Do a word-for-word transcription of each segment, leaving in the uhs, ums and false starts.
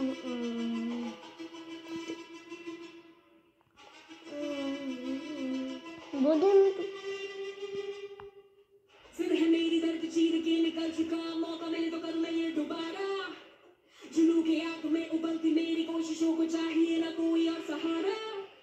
बोले फिर है मेरी दर्द चीर के निकल चुका, मौका मिले तो करूं मैं ये दोबारा। जुनून के आग में उबलती मेरी कोशिशों को चाहिए ना कोई और सहारा।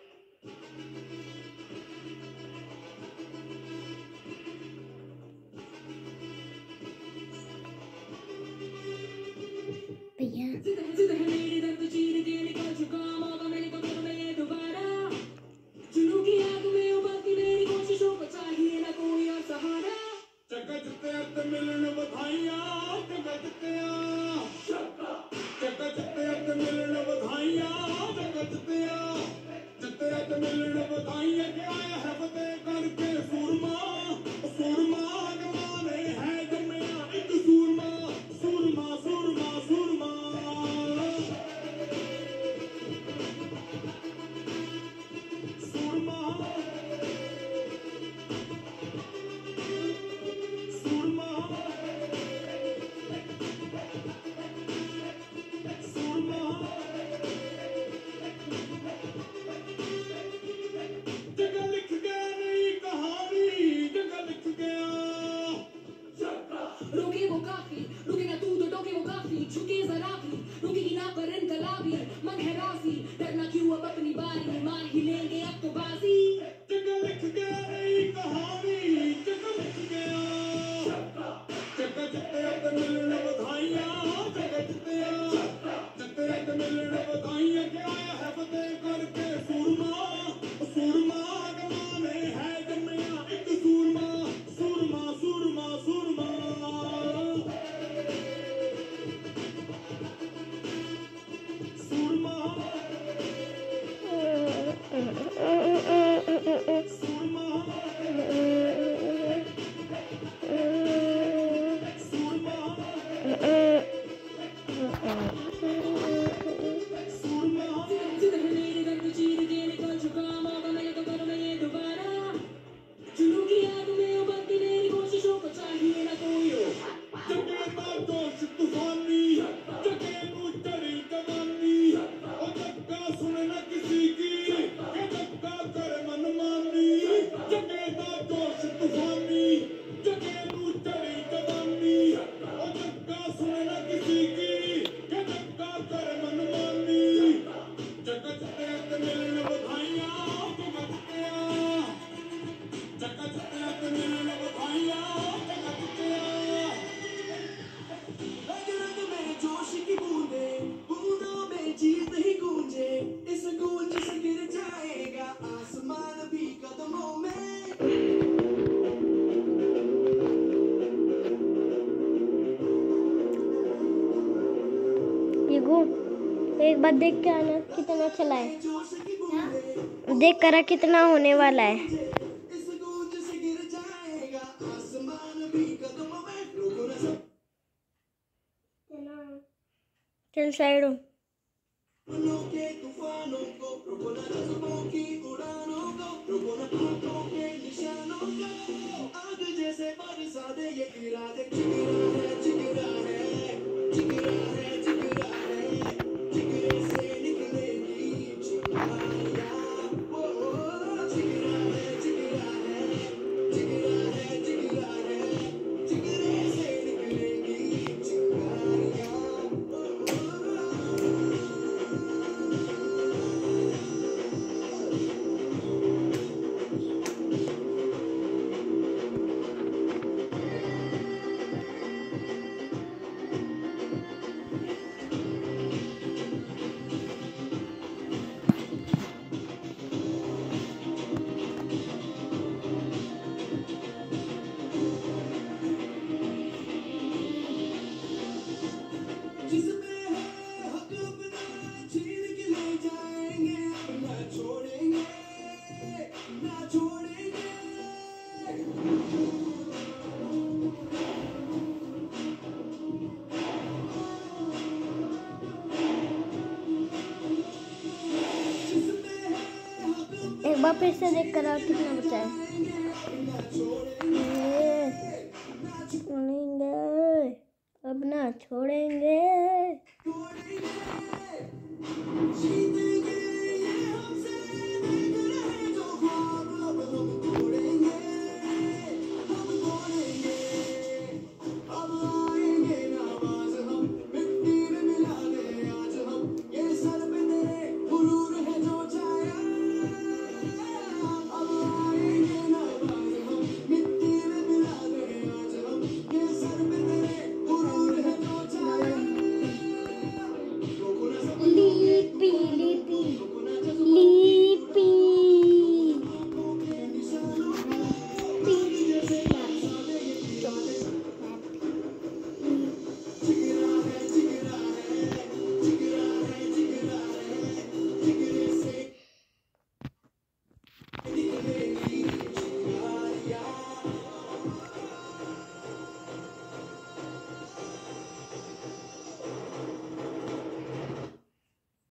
जिद है मेरी दर्द चीर के निकल चुका, मौका मिले तो करूं मैं ये दोबारा। जुनून की आग में उबलती मेरी कोशिशों को चाहिए ना कोई और सहारा। चक्का चुत्ते ते मिलन बधाइयां, चक्का चुत्ते चक्का चुत्ते ते मिलन बधाइयां, चक्का चुत्ते चुत्ते ते मिलन बधाइयां। कि आया है फतेह करके सूरमा, सूरमा जमाने है जमया एक सूरमा, सूरमा सूरमा सूरमा। रोके वो काफी, रुकेगा तू तो टोके वो काफी, झुके जरा भी, रुकेगी ना पर इनकलाबी, मन है राजी, डरना क्यों अब अपनी बारी, मार ही लेंगे अब तो बाजी। चक्का लिख गया नई कहानी, चक्का लिख गया, चक्का चुत्ते ते मिलन बधाइयां, चक्का चुत्ते चुत्ते ते मिलन बधाइयां। कि आया है फतेह करके सूरमा, सूरमा जमाने है जमया एक सूरमा, सूरमा सूरमा सूरमा। जिद है मेरी दर्द चीर के निकल चुका, मौका मिले तो करूं मैं ये दोबारा। जुनून की आग में उबलती मेरी कोशिशों को चाहिए ना कोई और। जगे दा जोश तूफानी, जगे नू चढ़ी जवानी, ओ धक्का सुन न किसी की, के धक्का कर मनमानी। जगे दा जोश तूफानी, जगे नू चढ़ी जवानी, ओ धक्का सुन न किसी की, के धक्का कर मनमानी। चक्का चुत्ते ते मिलन बधाइयां, चक्का चुत्ते चक्का चुत्ते ते मिलन बधाइयां, चक्का चुत्ते। रग रग में जोश की बूंदे, बूंदों में जीत ही गूंजे, इस गूंज से गिर जाएगा आसमान भी कदमों में। ये गो एक बार देख के आना कितना चला है, जोश की बूंदे, देख करा कितना होने वाला है। इस गूंज से गिर जाएगा आसमान भी कदमों में। रुको न सब चल साइड हो। फूलों के तूफानों को, रुको न जज्बों की उड़ानों को, रुको न आंखों के निशानों को। आग जैसे बरसा दे ये गिरा दे, जिगरा है जिगरा है जिगरा है जिगरा है, जिगरे से निकलेगी चिंगारियां। ओ ओ जिगरा है जिगरा है जिगरा है जिगरा है, जिगरे से निकलेगी चिंगारियां। ओ जिसमें है हक अपना छीन के ले जाएंगे, ना छोड़ेंगे ना छोड़ेंगे। जिसमें है हक अपना एक बार फिर से देख करा कितना बचा है। ना छोड़ेंगे ये, छोड़ेंगे अब ना छोड़ेंगे।